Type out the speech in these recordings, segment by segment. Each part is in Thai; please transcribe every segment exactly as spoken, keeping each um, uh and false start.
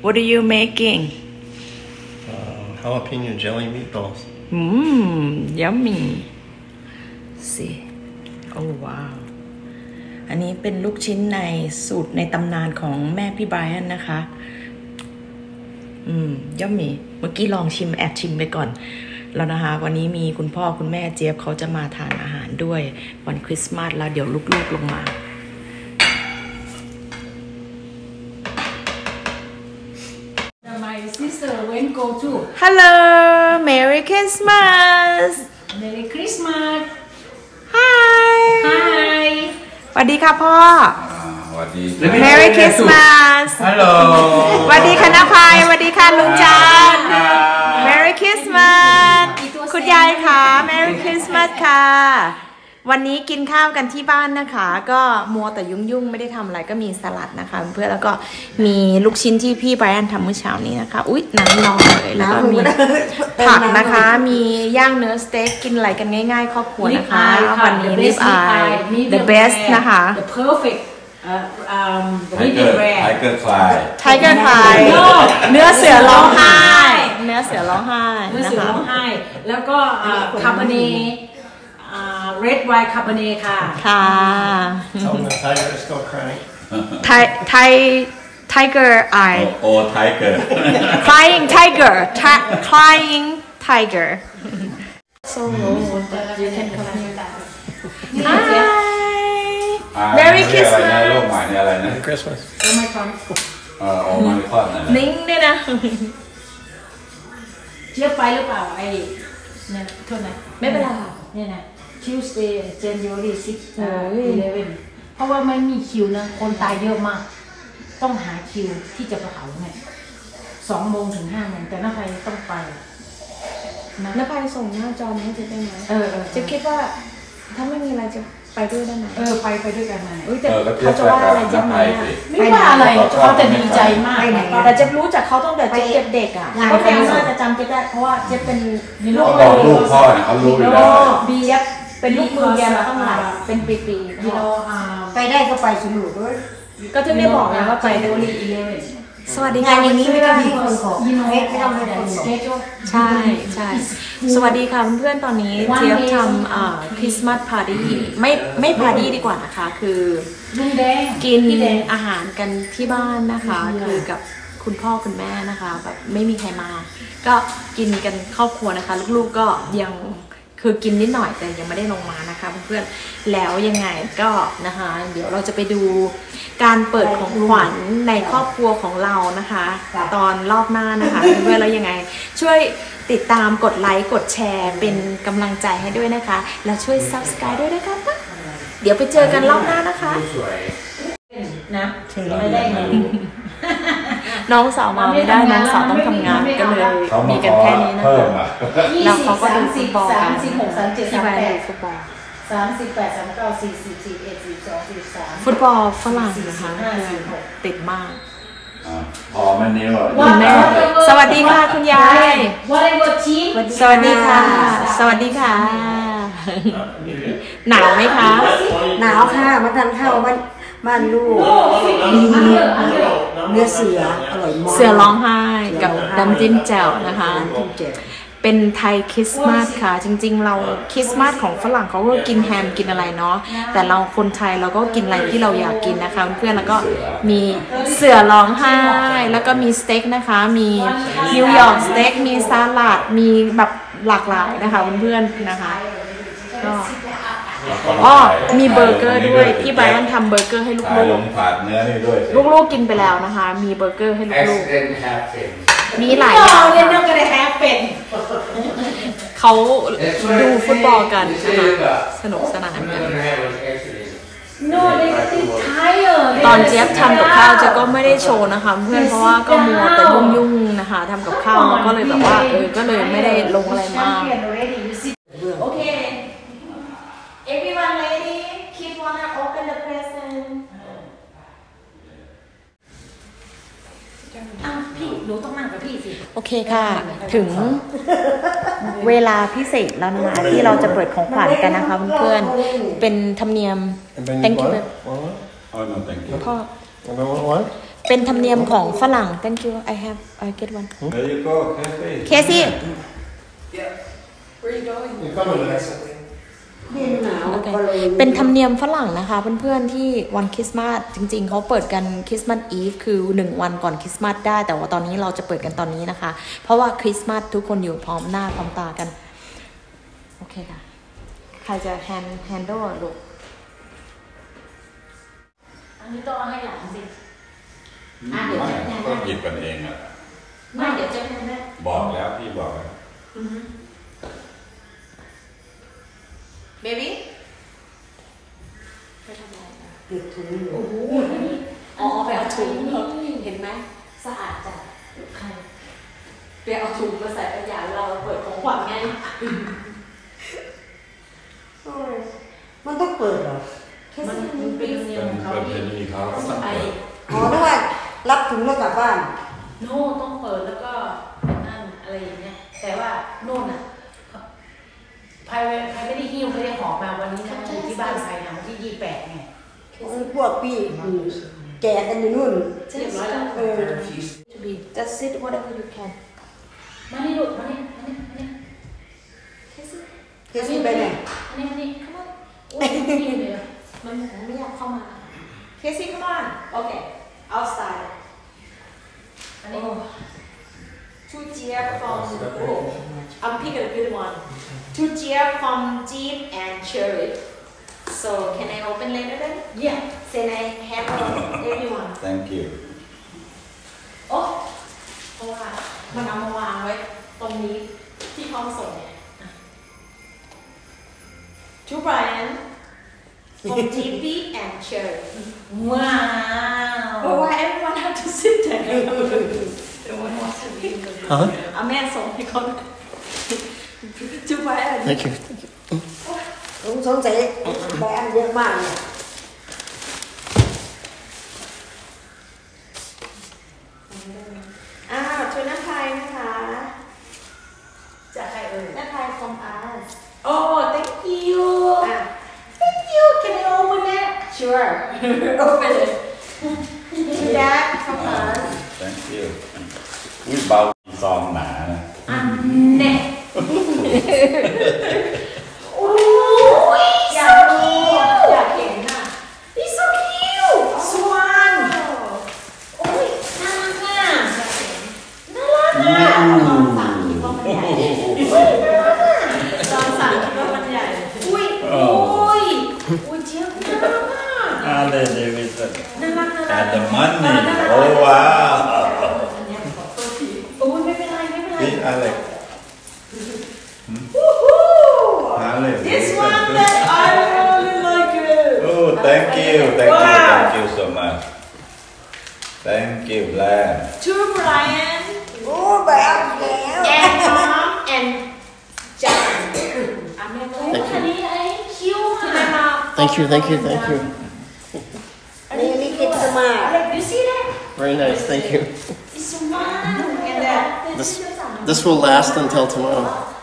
What are you making? Um, jalapeno jelly meatballs. Mmm, yummy. See. Oh wow. อันนี้เป็นลูกชิ้นในสูตรในตำนานของแม่พี่ไบรอันนะคะอืมย่อมมีเมื่อกี้ลองชิมแอบชิมไปก่อนแล้วนะคะวันนี้มีคุณพ่อคุณแม่เจี๊ยบเขาจะมาทานอาหารด้วยวันคริสต์มาสแล้วเดี๋ยวลูกๆลงมา My sister went go to Hello Merry Christmas Merry Christmas Hi Hi สวัสดีค่ะพ่อสวัสดี Merry Christmas Hello สวัสดีค่ะน้าพายสวัสดีค่ะลุงจัน Merry Christmas คุณยายค่ะ Merry Christmas ค่ะวันนี้กินข้าวกันที่บ้านนะคะก็มัวแต่ยุ่งๆไม่ได้ทำอะไรก็มีสลัดนะคะเพื่อนแล้วก็มีลูกชิ้นที่พี่ไบรอันทำเมื่อเช้านี้นะคะอุ๊ยน้ำนองเลยแล้วก็มีผักนะคะมีย่างเนื้อสเต็กกินอะไรกันง่ายๆครอบครัวนะคะวันนี้ลิปอาย the best นะคะ the perfect um the Tiger Tiger Fly Tiger Fly เนื้อเสือร้องไห้เนื้อเสือร้องไห้เนื้อนะเสือคะร้องไห้แล้วก็คาร์บอเนred wine cabernet ค่ะค่ะ Tell them the tiger to stop crying. Thai Thai Tiger Eye Oh, oh Tiger Crying Tiger Crying Tiger So you can come here Hi Merry Christmas โลกใหม่เนี่ยอะไรนะ Merry Christmas. โอ้ไม่คอนเออโอมาริคอนนะนิ้งด้วยนะเจี๊ยบไปหรือเปล่าไอ้เนี่ยโทษนะไม่เป็นไรค่ะเนี่ยนะ Tuesday January six เอ่อ eleven เพราะว่าไม่มีคิวนะคนตายเยอะมากต้องหาคิวที่จะไปเผาเนี่ยสองโมงถึงห้าโมงแต่ถ้าใครต้องไปนะน้าพายส่งหน้าจอมาให้เจ๊ได้ไหมเออเออจะคิดว่าถ้าไม่มีอะไรจะไปด้วยได้ไหมเออไปไปด้วยกันมาเอ้ยแต่เขาจะว่าอะไรเจ๊ไหมอ่ะไม่ว่าอะไรเขาจะดีใจมากแต่เจ๊รู้จักเขาตั้งแต่เจ๊เด็กๆอ่ะก็แกน่าจะจำเจ๊ได้เพราะว่าเจ๊เป็นลูกเขาบอกลูกพ่อเนี่ยเขารู้อยู่แล้วบีเอฟเป็นลูกมือแกมาตั้งหลายเป็นปีๆพี่เราอ่าไปได้ก็ไปสนุกด้วยก็ถึงได้บอกไงว่าไปด้วย eleven สวัสดีงาค่ะนอวัย่าน งนี้นี้ไม่ต้องให้คนขอไม่ไม่ต้องให้คนขอใช่ใช่สวัสดีค่ะเพื่อนๆตอนนี้เจี๊ยบทำอ่าคริสต์มาสปาร์ตี้ไม่ไม่ปาร์ตี้ดีกว่านะคะคือลุงแดงกินอาหารกันที่บ้านนะคะคือกับคุณพ่อคุณแม่นะคะแบบไม่มีใครมา ก็กินกันครอบครัวนะคะลูกๆก็ยังคือกินนิดหน่อยแต่ยังไม่ได้ลงมานะคะเพื่อนๆแล้วยังไงก็นะคะเดี๋ยวเราจะไปดูการเปิดของขวัญในครอบครัวของเรานะคะตอนรอบหน้านะคะเพื่อนๆแล้วยังไงช่วยติดตามกดไลค์กดแชร์เป็นกำลังใจให้ด้วยนะคะแล้วช่วย Subscribe ด้วยนะคะเดี๋ยวไปเจอกันรอบหน้านะคะนะไม่ได้เงินน้องสาวมาไม่ได้น้องสาวต้องทำงานก็เลยมีกันแค่นี้นะคะแล้วเขาก็ดูฟุตบอลกันที่ไปดูฟุตบอลสามสิบแปดสามเก้าสี่สิบสี่เอ็ดสี่สองสี่สามฟุตบอลฝรั่งนะคะติดมากพอมันนิ้วอ่ะคุณแม่สวัสดีค่ะคุณยาย whatever team สวัสดีค่ะสวัสดีค่ะหนาวไหมคะหนาวค่ะมาทานข้าวบ้านบ้านลูกมีเนื้อเสืออร่อยมากเสือร้องไห้กับน้ำจิ้มแจ่วนะคะน้ำจิ้มแจ่วเป็นไทยคริสต์มาสค่ะจริงๆเราคริสต์มาสของฝรั่งเขาก็กินแฮมกินอะไรเนาะแต่เราคนไทยเราก็กินอะไรที่เราอยากกินนะคะเพื่อนๆแล้วก็มีเสือร้องไห้แล้วก็มีสเต็กนะคะมีนิวยอร์กสเต็กมีสลัดมีแบบหลากหลายนะคะเพื่อนๆนะคะก็อ๋อมีเบอร์เกอร์ด้วยพี่ไบรอันทำเบอร์เกอร์ให้ลูกลงผัดเนื้อนี่ด้วยๆลูกๆกินไปแล้วนะคะมีเบอร์เกอร์ให้ลูกๆมีหลายอเราย่างเรียนเรื่องกันเลยแฮปเป็นเขาดูฟุตบอลกันนะคะสนุกสนานกัน no they get tired ตอนเจี๊ยบทำกับข้าวเจ๊ก็ไม่ได้โชว์นะคะเพื่อนเพราะว่าก็มัวแต่ยุ่งๆนะคะทำกับข้าวแล้วก็เลยแบบว่าเออก็เลยไม่ได้ลงอะไรมากโอเค everyone ready kid wanna open the present อ้าวพี่หนูต้องนั่งกับพี่สิโอเคค่ะถึงเวลาพิเศษแล้วนะคะที่เราจะเปิดของขวัญกันนะคะเพื่อนๆเป็นธรรมเนียม thank you อ๋อ no thank you พ่อ You know what? เป็นธรรมเนียมของฝรั่ง thank you I have I get one There you go, Casey. เคซี่ You come in the next one. ดินหนาวโอเคก็เลยเป็นธรรมเนียมฝรั่งนะคะเพื่อนๆที่วันคริสต์มาสจริงๆเขาเปิดกันคริสต์มาสอีฟคือหนึ่งวันก่อนคริสต์มาสได้แต่ว่าตอนนี้เราจะเปิดกันตอนนี้นะคะเพราะว่าคริสต์มาสทุกคนอยู่พร้อมหน้าพร้อมตากันโอเคค่ะใครจะแฮนด์แฮนด์ลลูกอันนี้ต้องเอาให้หลานสิอ่ะเดี๋ยวไม่จะแทนก็ให้หยิบกันเองอ่ะไม่เดี๋ยวจะแทนให้บอกแล้วพี่บอกแล้วเบบี้เก็บถุงอยู่โอ้โหอ๋อไปเอาถุงเห็นไหมสะอาดจัดใครไปเอาถุงมาใส่กระยาเราเปิดของขวัญไงโอ้ยมันต้องเปิดเหรอมันมันเป็นธรรมเนียเป็มนของเขาเป็นเพที่นีเขาก็ต้องไอ้เปิดอ๋อนึกว่ารับถุงแล้วกลับบ้านโน่ต้องเปิดแล้วก็นั่นอะไรอย่างเงี้ยแต่ว่าโน่นอ่ะใครใครไม่ได้หิ้วไม่ได้หอบมาวันนี้นะอยู่ที่บ้านใครนะวันที่ยี่สิบแปดไงพวกพี่อืมแจกกันอยู่นู่นเรียบร้อยแล้วเออ to be just sit whatever you can มานี่ลูกมานี่มานี่มานี่เคสไปไหนมานี่มานี่ come on โอ้ยนี่เลยอะมันไม่อยากเข้ามา Casey come on okay outside อันนี้ two cheer from oh I'm picking a good one two cheer from Jeep and Cherry so can I open later then yeah Can I have everyone thank you โอ้เพราะว่ามันเอามาวางไว้ตรงนี้ที่ห้องส่งเนี่ย To Brian from G P and Cherry ว้าว But why everyone have to sit there No one wants to be Huh? เอาแม่ส่งให้เขา To Brian Thank you. Thank you. ผมสงสัยใบอันเยอะมากเลยอ้าวชวนน้าพายนะคะจากใครเอ่ยน้าพาย from us Oh thank you อ่ะ thank you can I open that Sure open it To Dad from us thank you อุ้ยเบาซองหนานะอันเน่โอ้ยอยา so กรู้ cute อยากเห็นน่ะ It's so cute สวานโอ้ยน่ารักอ่ะน่ารักอ่ะลองสั่งคิดว่ามันใหญ่อุ้ยน่ารักอ่ะลองสั่งคิดว่ามันใหญ่อุ้ยโอ้ยอุ้ยเจี๊ยบน่ารักอ่ะ Harley Davidson น่ารักน่ารัก and the money oh wow โอ้ยไม่เป็นไรไม่เป็นไร Big Alex Harley This Davidson one that I really like it oh thank you thank you thank you so much thank you Lam To Brian โอ้ใบอันแล้ว and Mom and John อ่ะแม่ก็โอ้ยอันนี้ไอ้คิ้วที่อ่ะแม่มา Thank you. Thank you. Thank you. นี่นี่คิดสมา Like you see that Very nice. Thank you. it's one and then This this will last until tomorrow.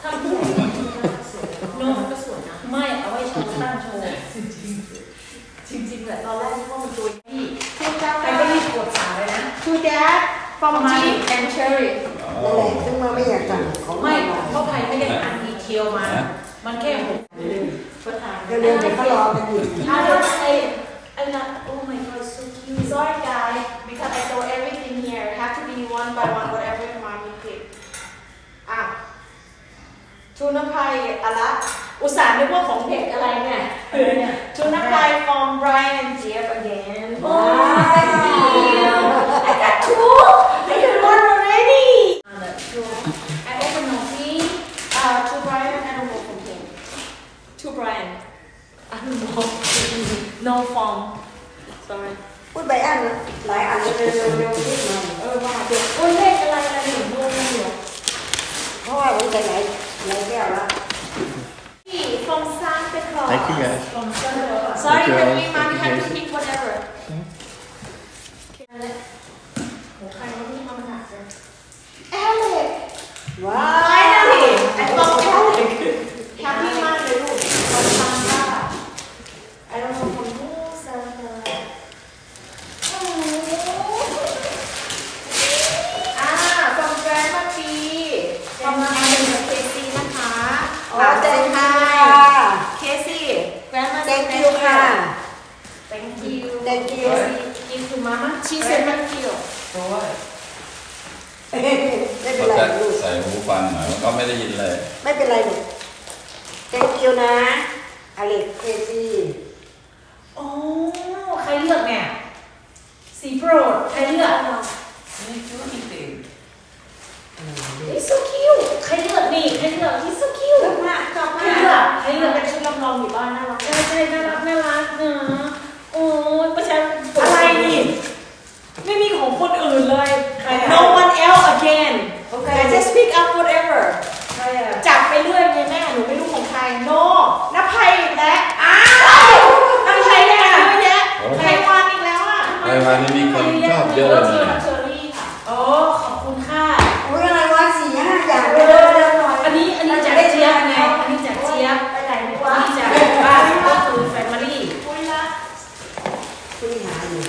โน้ก็สวยนะไม่เอาไว้โชว์ตั้งโชว์จริงๆแหละตอนแรกนึกว่ามันตัวพี่ใครก็รีบกดสั่งเลยนะ To Dad from Jeep and Cherry นั่นแหละซึ่งมาไม่อยากสั่งของไม่มาเพราะใครไม่ได้อ่านดีเทลมา มันแค่หกเดี๋ยวเดี๋ยวเดี๋ยวเขารอกันอยู่ถ้าเราไอ้ไอ้นะ oh my god so cute Sorry guys because I throw everything here have to be one by one whatever mom you pick อ่ะทูน้ำพายอะไรอุตส่าห์นึกว่าของเด็กอะไรเนี่ยทูน้ำพาย from Brian and Jeff again oh thank you I got two I got one already I open no fee uh to Brian I don't know from him to Brian I don't know no form sorry พูดใบอันหลายอันเร็วเร็วเร็วเร็วนิดหน่อยเออว่าเด็กโอ้ยเลขอะไรอะไรหนูงงอยู่เพราะว่าผมจะไหนไหนแก้วละพี่ from Santa Claus Thank you guys. from Santa sorry Thank you, every guys. month you Thank have you, to guys. pick whatever โหใครว่านี่มาหนักเลย Alex ว้า finally I found Alex happy มากเลยลูกขอบคุณค่ะ I don't know from who Santa โอ้โห said thank you ไม่เป็นเขาไรจะลูกใส่หูฟังหน่อยมันก็ไม่ได้ยินเลยไม่เป็นไรลูก thank you นะอเล็กเคซี่โอ้ใครเลือกเนี่ยสีโปรดใครเลือก He's so cute ใครเลือกนี่ใครเลือก He's so cute ชอบมากชอบใครมากเลือกใครเลือกเป็นชุดรับรองอยู่บ้านน่ารักใช่ใช่น่ารักน่ารักเนอะโอ้ยประชาอะไรนี่ไม่มีของคนอื่นเลย No one else again Okay. just pick up whatever ใช่อะจับไปเรื่อยไงแม่หนูไม่รู้ของใคร No นับไพอีกแล้วอ้าวนับไพแย่เยอะแยะไพวานอีกแล้วอ่ะไพวานนี่มีคนชอบเยอะเลยนะเชอรี่ค่ะโอ้ขอบคุณค่ะโอ้ยอะไรวะสี่ห้าอย่างเลยเร็วๆหน่อยอันนี้อันนี้จากเจี๊ยบไงอันนี้จากเจี๊ยบไปไหนดีอัวะนนี้จากบ้านก็คือแฟมิลี่คุยละคุณหาอยู่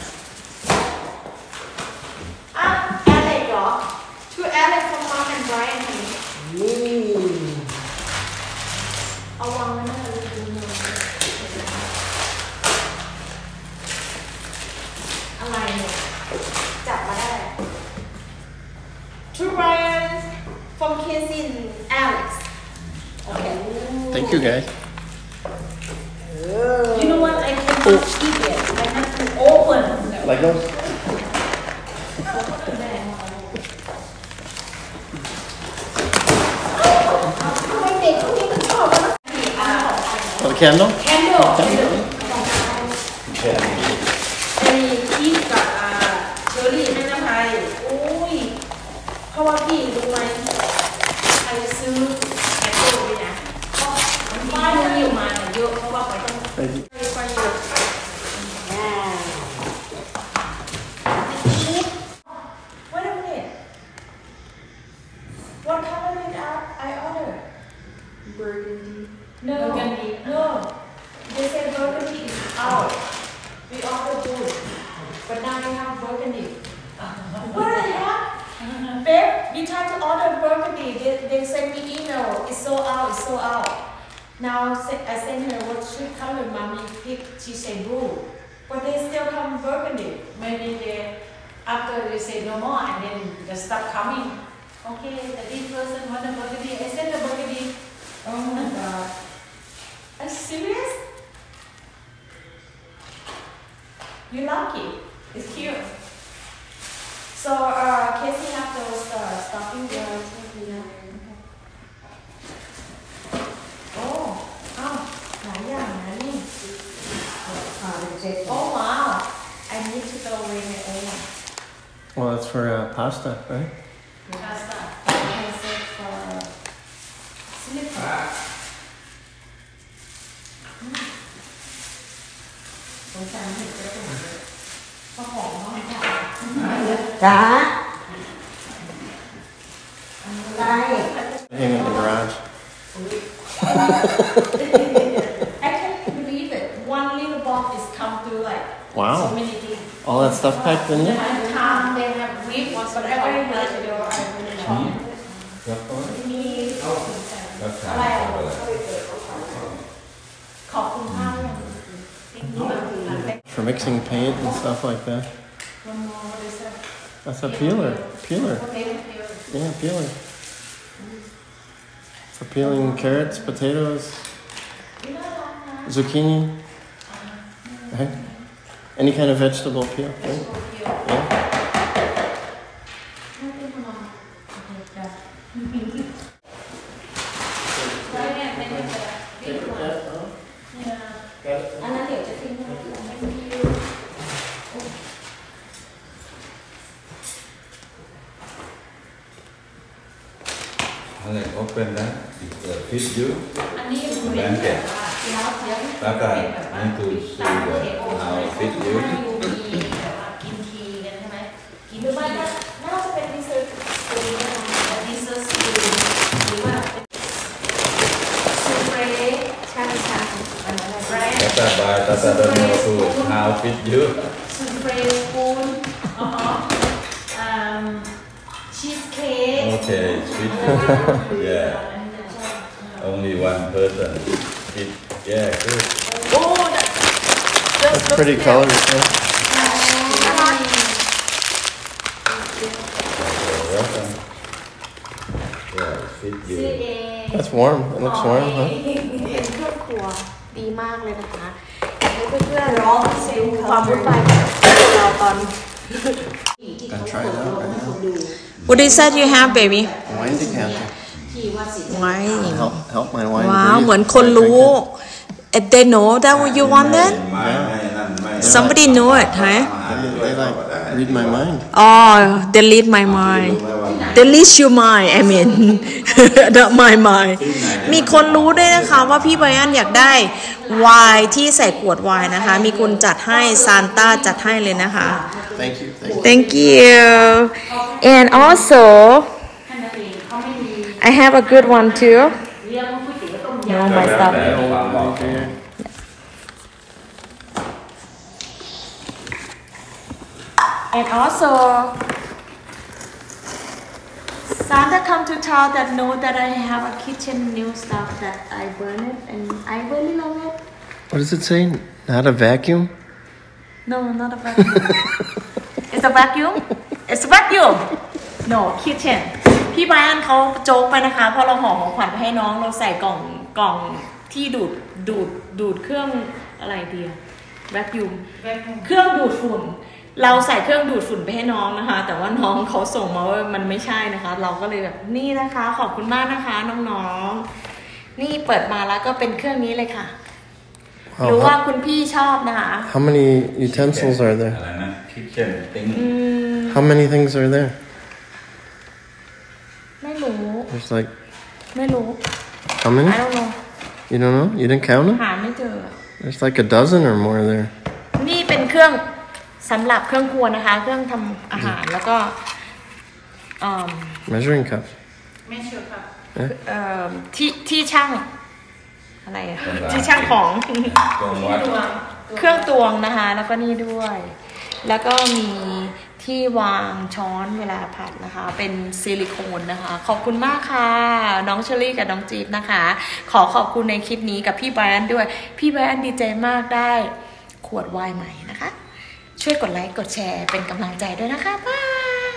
อ่ะแอเล็กเหรอ To Alex from Mom and Brian คนนี้นี่เอาวางไว้หน้าดูดูเงินอะไรเนี่ยจับมาได้ To Brian from Casey and Alex Okay Thank you, guys. เออ You know what I cannot keep it I have to open Legos? ทำไมเด็กพวกนี้มันชอบมัน Oh, the candle? candle candle แค่นี้ไอ้พี่กับอ่าเชอรี่ให้น้ำไทยโอ้ยเพราะว่าพี่รู้ไหมใครซื้อไอโต้ด้วยนะเพราะมันมีพวกนี้ออกมาเนี่ยเยอะเพราะว่าเขาต้อง Thank you. ไปเยอะอ่า Wait a minute What color did I I order Burgundy No Burgundy No They said burgundy is out We ordered blue but now they have burgundy What the heck Babe we tried to order burgundy They, they sent me email It's so out It's so out Now I sent her what should color mommy pick She said blue But they still come burgundy Maybe they after they say no more and then they stop coming Okay the this person want the burgundy I sent the burgundy Oh my god Are you serious? You like it? It's cute. So uh, Casey have those uh, stocking girls. Oh, oh, หลายอย่างนะนี่อ่าเป็นเซ็ต Oh wow, I need to throw away my own Well, that's for uh, pasta, right? pasta. I said for slipper. สงสารเด็กเลยก็หอมมากค่ะจ๋าอะไร Hang it in the garage. I can't believe it. One little box is come through like Wow. so many things. All that stuff packed in there? And time they have whip but every night they are really strong. รับก่อนมีรับทานอะไรอ่ะอะไรขอบคุณมากเลย Thank you. For mixing paint and stuff like that. One more, what is that? That's a peeler. Peeler. Potato peeler. Yeah, peeler. For peeling carrots, potatoes, zucchini. Right? Any kind of vegetable peel. Right? Yeah. Got it. อันนั้นเดี๋ยวจะทิ้งให้ดูให้ดูอะไร open นะ it uh, fit you อันนี้มันเป็นแบบว่าแล้วเสียงแล้วก็แบบว่านี่คือตามเทป how it fit you มีแบบว่ากินทีกันใช่ไหมกินหรือไม่ก็น่าจะเป็นดีเซอร์สตูดิโอแต่ดีเซอร์สตูดิโอหรือว่าเป็นสเปรย์ชาชาอันนั้นแบรนด์ Tata by Tata don't know to how fit you สเปรย์สปูนอ๋ออืมชีสเค้ก okay it's fit yeah only one person fit yeah good โอ้ That's pretty colors. Yeah. welcome. Yeah, fit ซื้อ you. เอง That's warm. It looks warm, huh? เป็นเครื่องครัวดีมากเลยนะคะอยากให้เพื่อนๆร้องดูความวุ่นวายของเราตอน Gonna try it out right now. What is that you have baby Wine decanter. ไว้ Help, help my wine ว้าว breathe เหมือนคนรู้ they know that what you wanted somebody know it huh They, they like read my mind. oh they read my mind they read your mind I mean not my mind มีคนรู้ด้วยนะคะว่าพี่ไบรอันอยากได้ไวน์ที่ใส่ขวดไวน์นะคะมีคนจัดให้ซานต้าจัดให้เลยนะคะ Thank you. Thank you. thank you and also I have a good one too no my stuff and also Santa come to town that know that I have a kitchen new stuff that I burn it and I really love it. What does it say? Not a vacuum? No, not a vacuum. It's a vacuum. It's a vacuum. No kitchen. พี่ไบรอันเขาโจ๊กไปนะคะเพราะเราห่อของขวัญไปให้น้องเราใส่กล่องกล่องที่ดูดดูดดูดเครื่องอะไรดีอะ vacuum เครื่องดูดฝุ่น เราใส่เครื่องดูดฝุ่นไปให้น้องนะคะ แต่ว่าน้องเขาส่งมาว่ามันไม่ใช่นะคะ เราก็เลยแบบนี่นะคะขอบคุณมากนะคะน้องๆนี่เปิดมาแล้วก็เป็นเครื่องนี้เลยค่ะ Wow, รู้ว่า how, คุณพี่ชอบนะคะ how many utensils are there? Kitchen thing. How many things are there? ไม่รู้ There's like, ไม่รู้ how many? I don't know You don't know? You didn't count them? หาไม่เจอ There's like a dozen or more there. นี่เป็นเครื่องสำหรับเครื่องครัวนะคะ เครื่องทำอาหารแล้วก็อืม Measuring cup. ไม่เชื่อค่ะเอ่อที่ที่ช่างอะไรอะที่ช่างของตรงวัดเครื่องตวงนะคะ แล้วก็นี่ด้วย แล้วก็มีที่วางช้อนเวลาผัดนะคะ เป็นซิลิโคนนะคะ ขอบคุณมากค่ะ น้องเชอรี่กับน้องจี๊บนะคะ ขอขอบคุณในคลิปนี้กับพี่ไบรอันด้วย พี่ไบรอันดีใจมากได้ขวดไวน์ใหม่นะคะ ช่วยกดไลค์กดแชร์เป็นกำลังใจด้วยนะคะบาย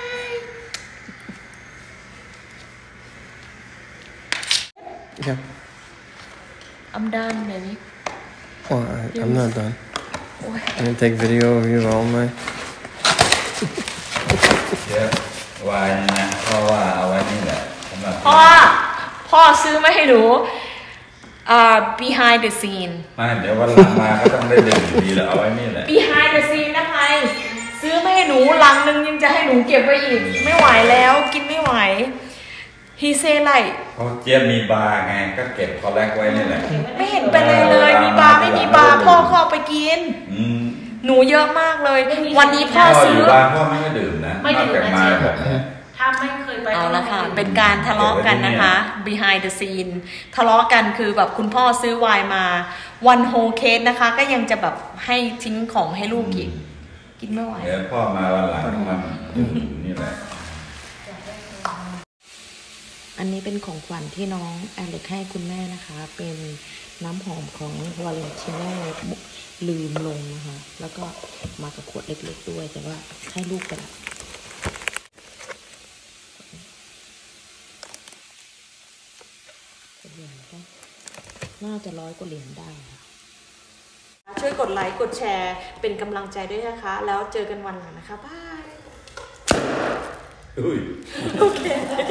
Yeah. I'm done baby Well, I, I'm not done. โอ้ย I'm gonna take video of you all night. เยอะวายนะเพราะว่าเอาไว้นี่แหละสำหรับพ่อพ่อซื้อมาให้หนูอ่า behind the scene ไม่เดี๋ยววันหลังมาก็ต้องได้ดื่มดีแล้วเอาไว้นี่แหละ behind the scene นะคะซื้อมาให้หนูลังนึงยังจะให้หนูเก็บไว้อีกไม่ไหวแล้วกินไม่ไหว he say like เพราะเจี๊ยบมีบาร์ไงก็เก็บคอลแลกไว้นี่แหละไม่เห็นเป็นไรเลยมีบาร์ไม่มีบาร์พ่อก็เอาไปกินอืมหนูเยอะมากเลย วันนี้พ่อพ่ออซื้อยู่บ้านพ่อไม่ก็ดื่มนะไม่ดื่มนอกจากมาแบบนี้ถ้าไม่เคยไปเอาละค่ะเป็นการทะเลาะกันนะคะ behind the scene ทะเลาะกันคือแบบคุณพ่อซื้อไวน์มาวันโฮเคสนะคะ ก็ยังจะแบบให้ทิ้งของให้ลูกอีกกินไม่ไหวเดี๋ยวพ่อมาวันหลังต้องมาดื่มนี่แหละอันนี้เป็นของขวัญที่น้องแอเล็กให้คุณแม่นะคะ เป็นน้ำหอมของวาเลนติโน่ลืมลงนะคะ แล้วก็มากับขวดเล็กๆด้วย แต่ว่าให้ลูกไปละเหรียญก็น่าจะร้อยกว่าเหรียญได้ค่ะช่วยกดไลค์กดแชร์เป็นกำลังใจด้วยนะคะ แล้วเจอกันวันหลังนะคะบายอุ้ยโอเค